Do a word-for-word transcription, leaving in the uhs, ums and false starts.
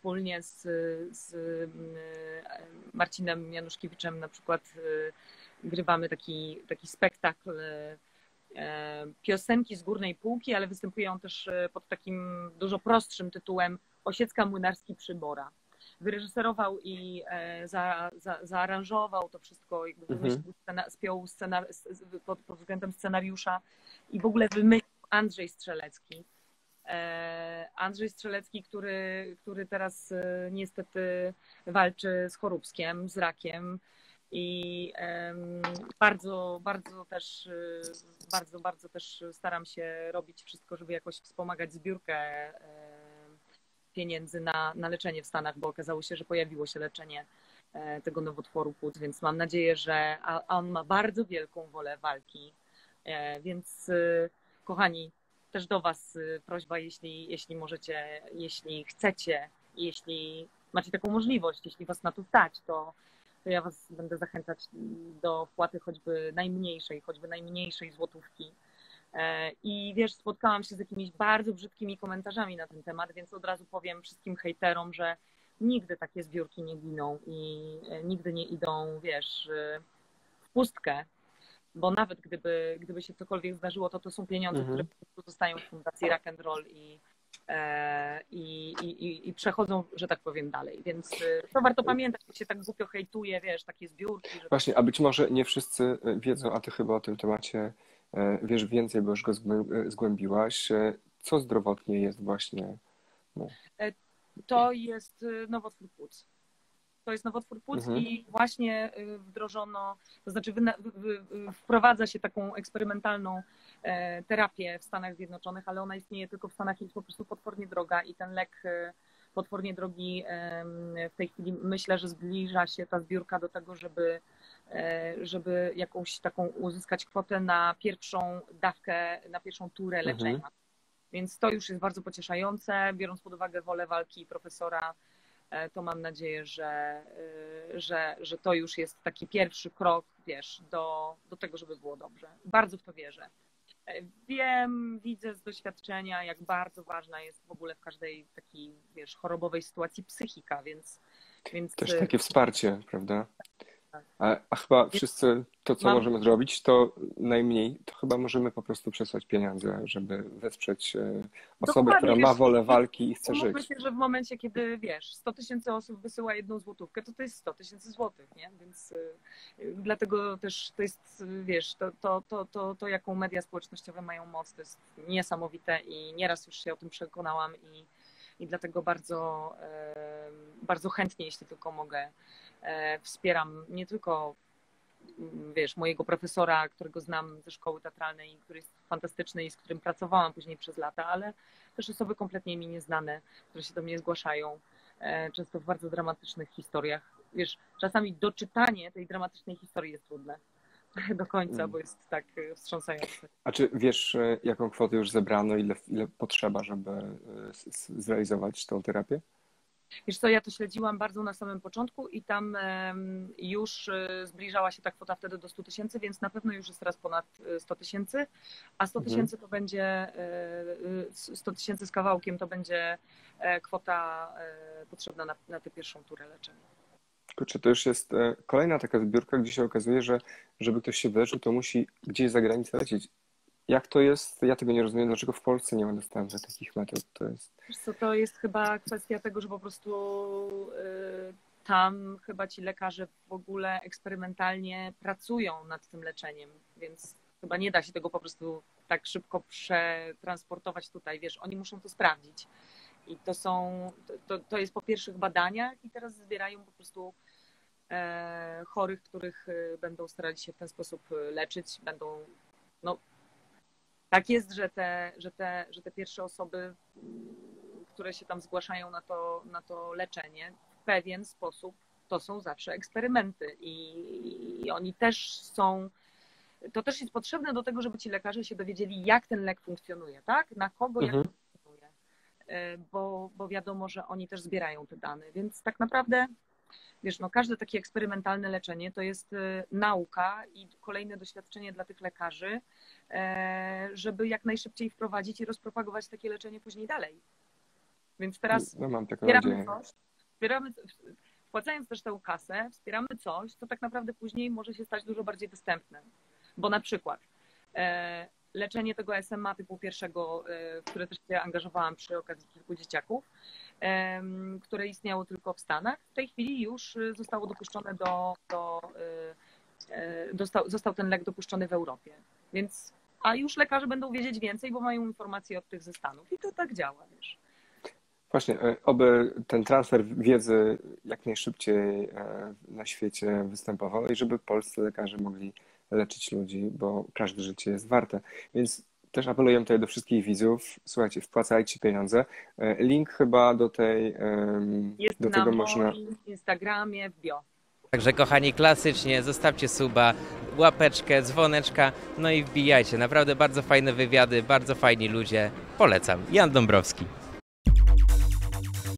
wspólnie z, z Marcinem Januszkiewiczem na przykład grywamy taki, taki spektakl piosenki z górnej półki, ale występuje on też pod takim dużo prostszym tytułem Osiecka Młynarski Przybora. Wyreżyserował i za, za, zaaranżował to wszystko, jakby wymyślił, Mhm. scena, spiął scenar, pod, pod względem scenariusza i w ogóle wymyślił Andrzej Strzelecki. Andrzej Strzelecki, który, który teraz niestety walczy z choróbskiem, z rakiem i bardzo, bardzo też, bardzo, bardzo też staram się robić wszystko, żeby jakoś wspomagać zbiórkę pieniędzy na, na leczenie w Stanach, bo okazało się, że pojawiło się leczenie tego nowotworu płuc, więc mam nadzieję, że a on ma bardzo wielką wolę walki, więc kochani, też do Was prośba, jeśli, jeśli możecie, jeśli chcecie, jeśli macie taką możliwość, jeśli Was na to stać, to, to ja Was będę zachęcać do wpłaty choćby najmniejszej, choćby najmniejszej złotówki. I wiesz, spotkałam się z jakimiś bardzo brzydkimi komentarzami na ten temat, więc od razu powiem wszystkim hejterom, że nigdy takie zbiórki nie giną i nigdy nie idą, wiesz, w pustkę, bo nawet gdyby, gdyby się cokolwiek zdarzyło, to to są pieniądze, Mhm. które po prostu zostają w Fundacji Rock and Roll i, i, i, i przechodzą, że tak powiem, dalej. Więc to warto pamiętać, jak się tak głupio hejtuje, wiesz, takie zbiórki. Że Właśnie, a być może nie wszyscy wiedzą, a ty chyba o tym temacie wiesz więcej, bo już go zgłębiłaś. Co zdrowotnie jest właśnie? No. To jest nowotwór płuc. To jest nowotwór płuc Mhm. i właśnie wdrożono, to znaczy wprowadza się taką eksperymentalną terapię w Stanach Zjednoczonych, ale ona istnieje tylko w Stanach i jest po prostu potwornie droga i ten lek potwornie drogi w tej chwili myślę, że zbliża się ta zbiórka do tego, żeby, żeby jakąś taką uzyskać kwotę na pierwszą dawkę, na pierwszą turę leczenia. Mhm. Więc to już jest bardzo pocieszające, biorąc pod uwagę wolę walki profesora, to mam nadzieję, że, że, że to już jest taki pierwszy krok, wiesz, do, do tego, żeby było dobrze. Bardzo w to wierzę. Wiem, widzę z doświadczenia, jak bardzo ważna jest w ogóle w każdej takiej, wiesz, chorobowej sytuacji psychika, więc... więc Też takie wsparcie, prawda? A, a chyba więc wszyscy to, co mam, możemy zrobić, to najmniej, to chyba możemy po prostu przesłać pieniądze, żeby wesprzeć osobę, która dokładnie, ma wiesz, wolę walki i chce umówmy żyć. się, że w momencie, kiedy, wiesz, sto tysięcy osób wysyła jedną złotówkę, to to jest sto tysięcy złotych, nie? Więc y, dlatego też to jest, wiesz, to, to, to, to, to, jaką media społecznościowe mają moc, to jest niesamowite i nieraz już się o tym przekonałam i, i dlatego bardzo, y, bardzo chętnie, jeśli tylko mogę, y, wspieram nie tylko, wiesz, mojego profesora, którego znam ze szkoły teatralnej, który jest fantastyczny i z którym pracowałam później przez lata, ale też osoby kompletnie mi nieznane, które się do mnie zgłaszają, często w bardzo dramatycznych historiach. Wiesz, czasami doczytanie tej dramatycznej historii jest trudne do końca, bo jest tak wstrząsające. A czy wiesz, jaką kwotę już zebrano, ile, ile potrzeba, żeby zrealizować tą terapię? Wiesz co, ja to śledziłam bardzo na samym początku i tam już zbliżała się ta kwota wtedy do stu tysięcy, więc na pewno już jest teraz ponad sto tysięcy, a sto tysięcy to będzie, sto tysięcy z kawałkiem to będzie kwota potrzebna na, na tę pierwszą turę leczenia. Kurczę, to już jest kolejna taka zbiórka, gdzie się okazuje, że żeby ktoś się wyleczył, to musi gdzieś za granicę lecieć. Jak to jest? Ja tego nie rozumiem, dlaczego w Polsce nie ma dostępu do takich metod. To jest... Wiesz co, to jest chyba kwestia tego, że po prostu y, tam chyba ci lekarze w ogóle eksperymentalnie pracują nad tym leczeniem, więc chyba nie da się tego po prostu tak szybko przetransportować tutaj, wiesz, oni muszą to sprawdzić. I to są, to, to jest po pierwszych badaniach i teraz zbierają po prostu e, chorych, których będą starali się w ten sposób leczyć, będą, no tak jest, że te, że te, że te pierwsze osoby, które się tam zgłaszają na to, na to leczenie, w pewien sposób to są zawsze eksperymenty i, i oni też są, to też jest potrzebne do tego, żeby ci lekarze się dowiedzieli, jak ten lek funkcjonuje, tak? Na kogo jak Mhm. funkcjonuje, bo, bo wiadomo, że oni też zbierają te dane, więc tak naprawdę wiesz, no każde takie eksperymentalne leczenie to jest nauka i kolejne doświadczenie dla tych lekarzy, żeby jak najszybciej wprowadzić i rozpropagować takie leczenie później dalej. Więc teraz No mam taką wspieramy nadzieję. coś, wspieramy, wpłacając też tę kasę, wspieramy coś, co tak naprawdę później może się stać dużo bardziej dostępne. Bo na przykład e, leczenie tego S M A typu pierwszego, e, w które też się angażowałam przy okazji kilku dzieciaków, e, które istniało tylko w Stanach, w tej chwili już zostało dopuszczone do, do e, dostał, został ten lek dopuszczony w Europie. Więc, a już lekarze będą wiedzieć więcej, bo mają informacje od tych ze Stanów i to tak działa, wiesz. Właśnie, e, oby ten transfer wiedzy jak najszybciej e, na świecie występował i żeby polscy lekarze mogli leczyć ludzi, bo każde życie jest warte. Więc też apeluję tutaj do wszystkich widzów, słuchajcie, wpłacajcie pieniądze. E, Link chyba do tej, em, Jest do na tego moim można... Instagramie w bio. Także kochani, klasycznie zostawcie suba, łapeczkę, dzwoneczka, no i wbijajcie. Naprawdę bardzo fajne wywiady, bardzo fajni ludzie. Polecam. Jan Dąbrowski.